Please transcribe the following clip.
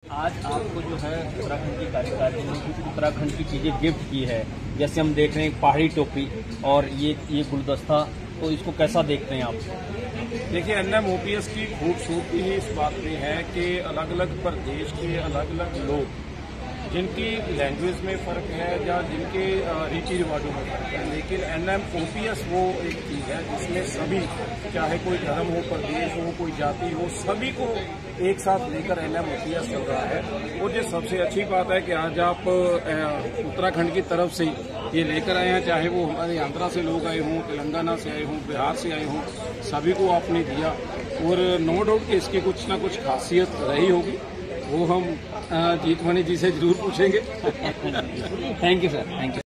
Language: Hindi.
आज आपको जो है उत्तराखंड की कार्यकारिणी ने कुछ उत्तराखंड की चीजें गिफ्ट की है, जैसे हम देख रहे हैं पहाड़ी टोपी और ये गुलदस्ता, तो इसको कैसा देखते हैं आप? देखिए, NMOPS की खूबसूरती ही इस बात में है कि अलग अलग प्रदेश के अलग अलग लोग जिनकी लैंग्वेज में फ़र्क है या जिनके रीति रिवाजों में फ़र्क है, लेकिन NMOPS वो एक चीज़ है जिसमें सभी, चाहे कोई धर्म हो, प्रदेश हो, कोई जाति हो, सभी को एक साथ लेकर NMOPS चल रहा है। और ये सबसे अच्छी बात है कि आज आप उत्तराखंड की तरफ से ये लेकर आए हैं, चाहे वो हमारे आंध्रा से लोग आए हों, तेलंगाना से आए हों, बिहार से आए हों, सभी को आपने दिया। और नो डाउट कि इसकी कुछ ना कुछ खासियत रही होगी, वो हम जीतमणि जी से जरूर पूछेंगे। Thank you sir, thank you.